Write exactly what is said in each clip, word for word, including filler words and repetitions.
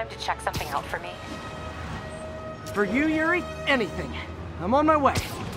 time to check something out for me? For you, Yuri, anything. I'm on my way.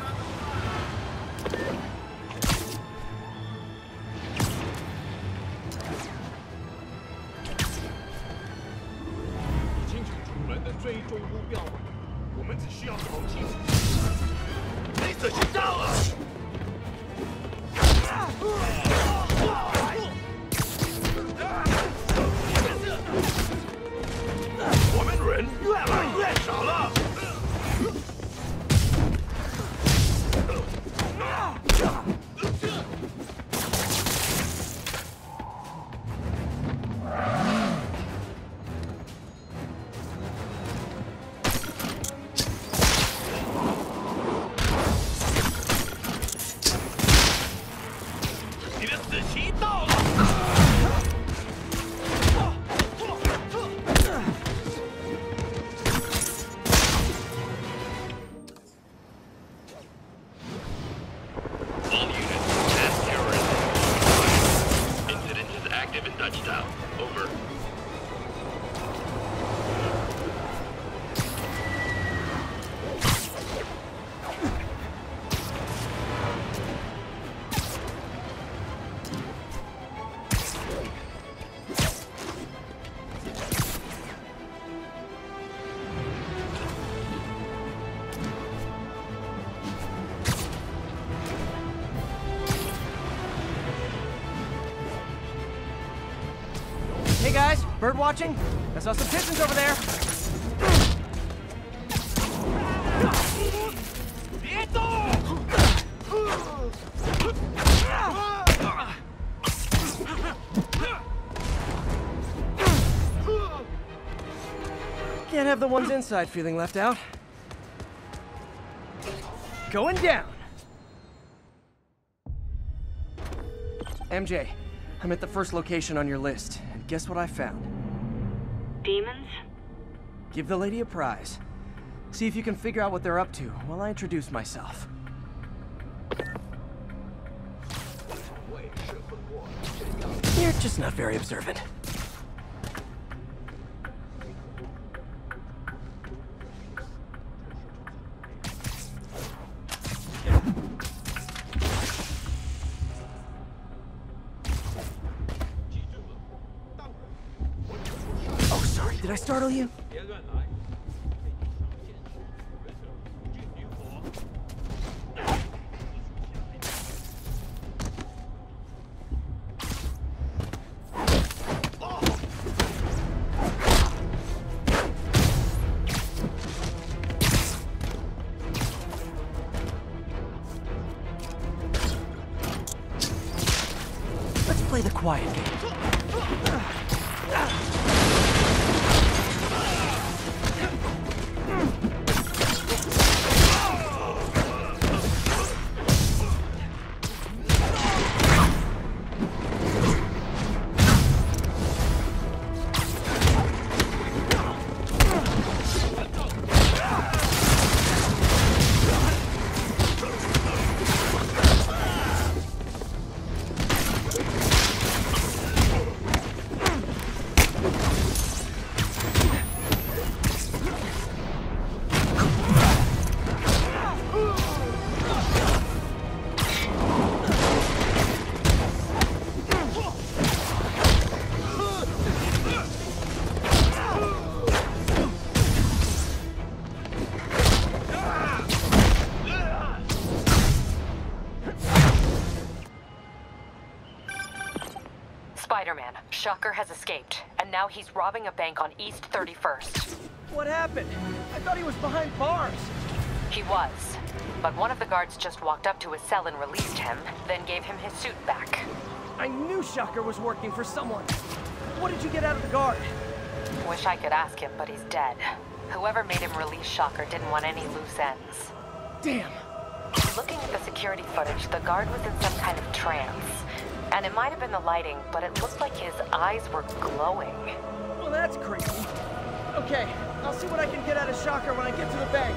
Hey guys, bird watching? I saw some pigeons over there. Can't have the ones inside feeling left out. Going down. M J, I'm at the first location on your list. Guess what I found? Demons? Give the lady a prize. See if you can figure out what they're up to while I introduce myself. You're just not very observant. Did I startle you? Let's play the quiet game. Spider-Man, Shocker has escaped, and now he's robbing a bank on East thirty-first. What happened? I thought he was behind bars. He was, but one of the guards just walked up to his cell and released him, then gave him his suit back. I knew Shocker was working for someone. What did you get out of the guard? Wish I could ask him, but he's dead. Whoever made him release Shocker didn't want any loose ends. Damn. Looking at the security footage, the guard was in some kind of trance. And it might have been the lighting, but it looked like his eyes were glowing. Well, that's creepy. Okay, I'll see what I can get out of Shocker when I get to the bank.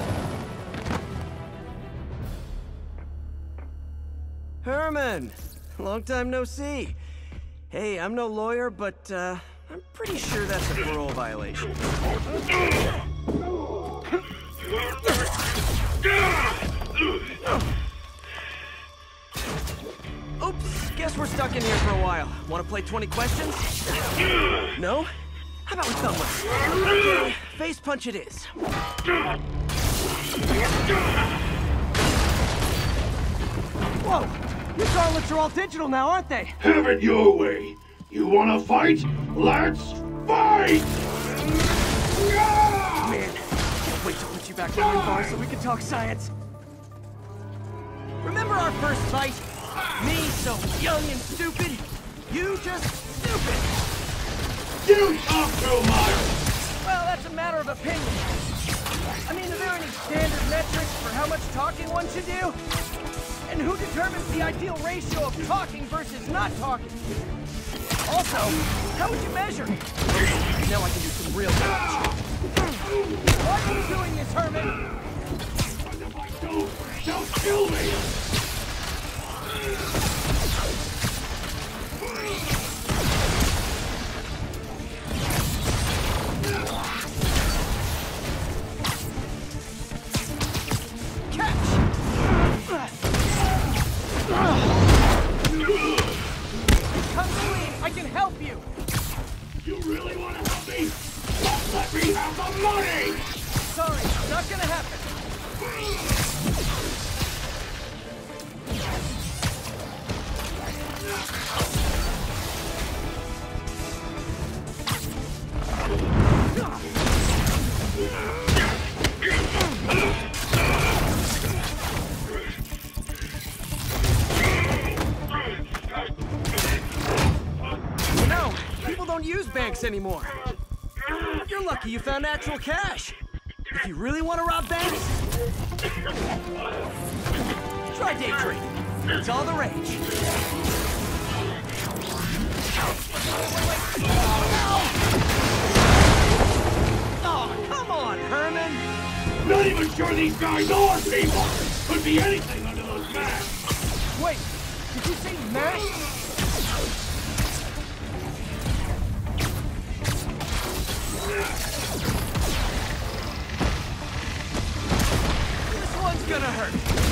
Herman! long time no see. Hey, I'm no lawyer, but uh, I'm pretty sure that's a parole violation. Oops, guess we're stuck in here for a while. Want to play twenty questions? No? How about we thumb wrestle? Okay, face punch it is. Whoa! Your gauntlets are all digital now, aren't they? Have it your way. You wanna fight? Let's fight! Man, can't wait to put you back behind bars so we can talk science. Remember our first fight? Me so young and stupid. You just stupid. You talk too much! Well, that's a matter of opinion. I mean, are there any standard metrics for how much talking one should do? And who determines the ideal ratio of talking versus not talking? Also, how would you measure? Now I can do some real damage. Why are you doing this, Herman? If I don't, don't kill me! Come clean, I can help you! You really want to help me? Don't let me have the money! Sorry, not gonna happen. You know, people don't use banks anymore. You're lucky you found actual cash. If you really want to rob banks, try day trading. It's all the rage. Oh, come on, Herman. Not even sure these guys are people! Could be anything under those masks! Wait, did you say masks? This one's gonna hurt.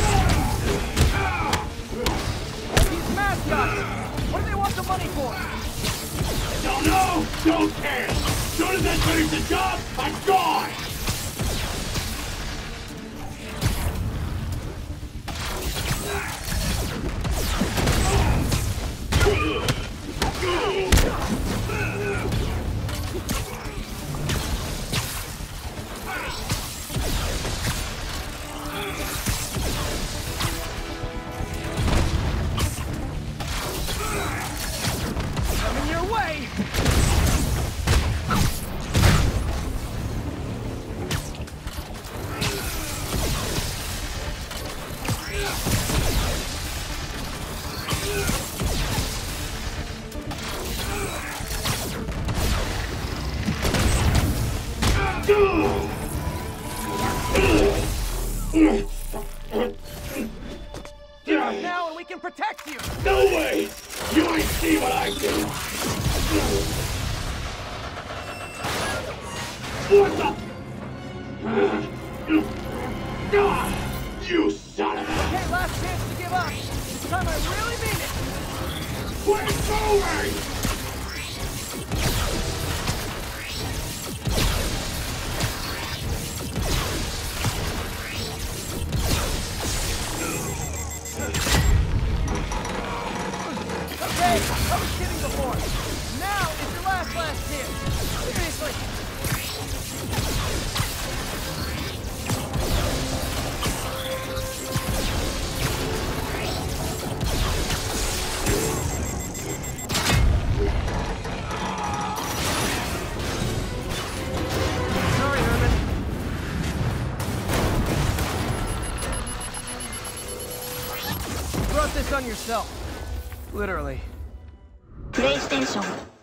These mascots, what do they want the money for? Don't know! Don't care! Soon as I finish the job, I'm gone! Coming your way! Get up now and we can protect you! No way! You ain't see what I do! What the? You son of a... Okay, last chance to give up. This time I really mean it. Quit moving! Okay, I was kidding before. Now is your last, last chance. Seriously. Sorry, Herman. You brought this on yourself. Literally. PlayStation